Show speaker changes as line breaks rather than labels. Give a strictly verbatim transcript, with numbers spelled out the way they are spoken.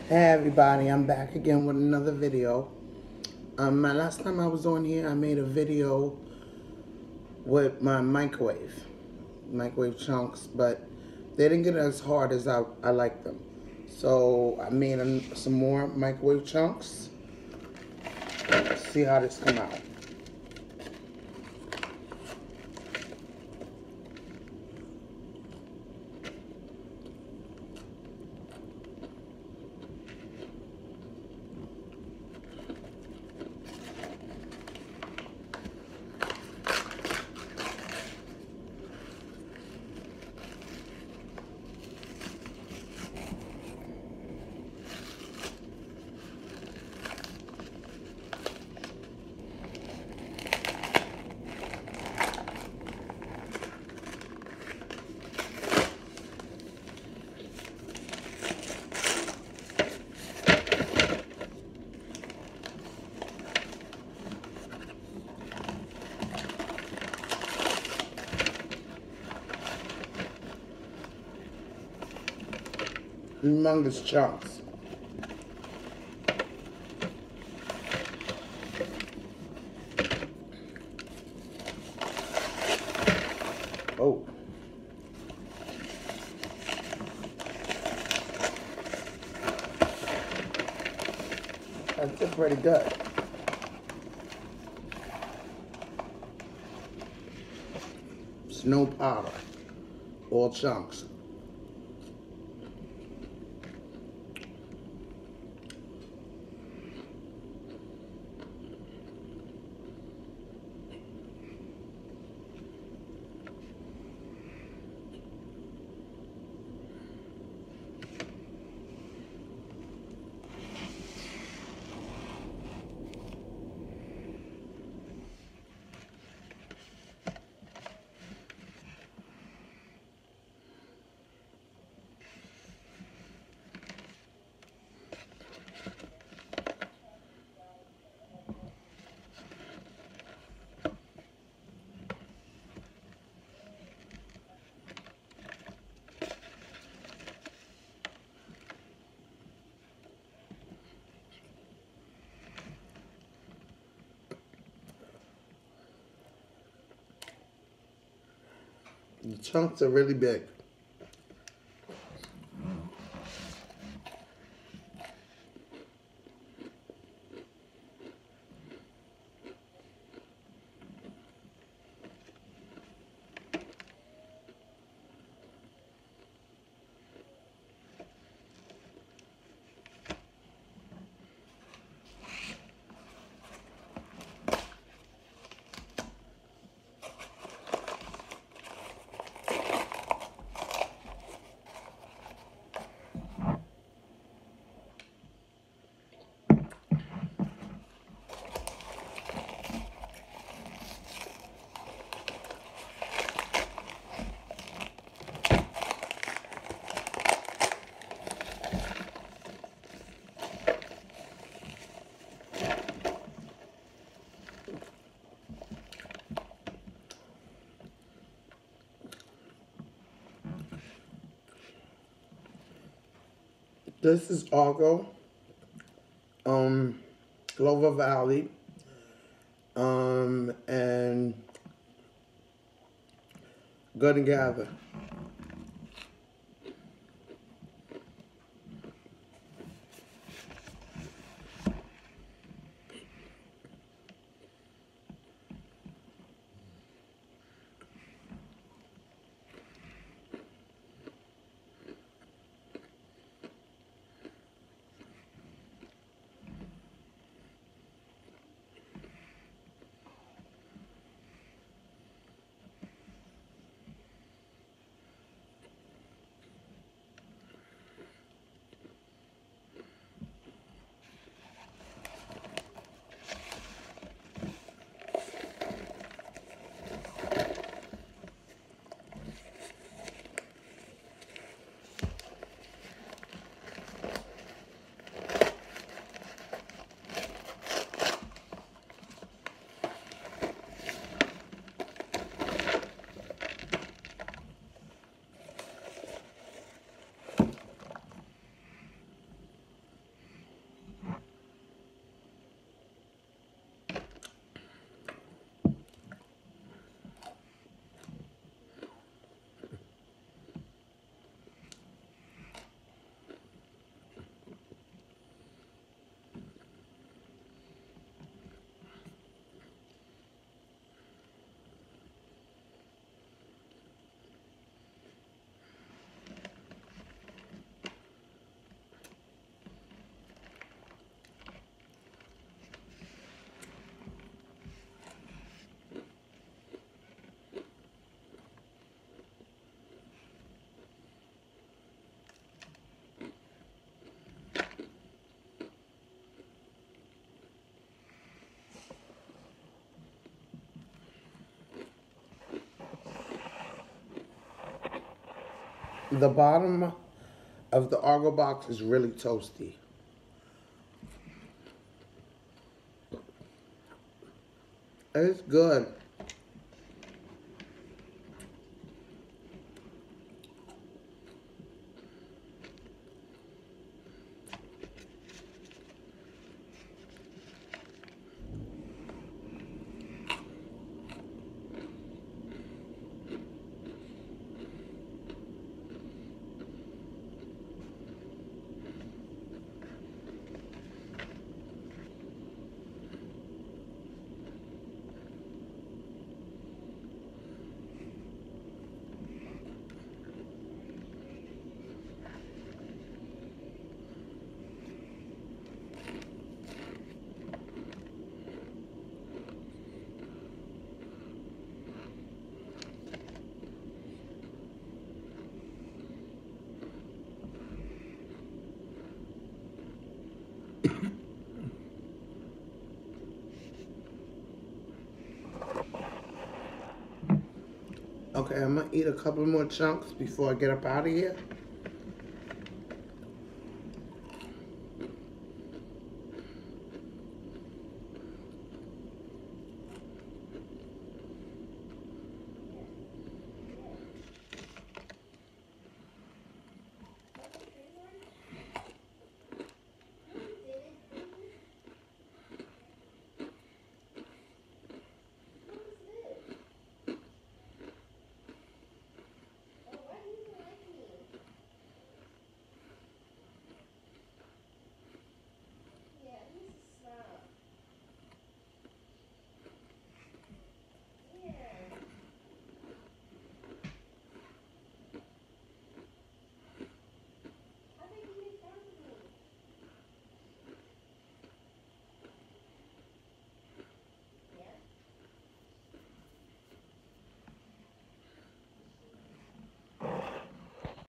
Hey everybody, I'm back again with another video. Um, my last time I was on here, I made a video with my microwave, microwave chunks, but they didn't get as hard as I, I like them. So I made a, some more microwave chunks. Let's see how this come out. Humongous chunks. Oh. That's pretty good. Snow powder. All chunks. The chunks are really big. This is Argo, um, Clover Valley, um, and Good and Gather. The bottom of the Argo box is really toasty. It's good. Okay, I'm gonna eat a couple more chunks before I get up out of here.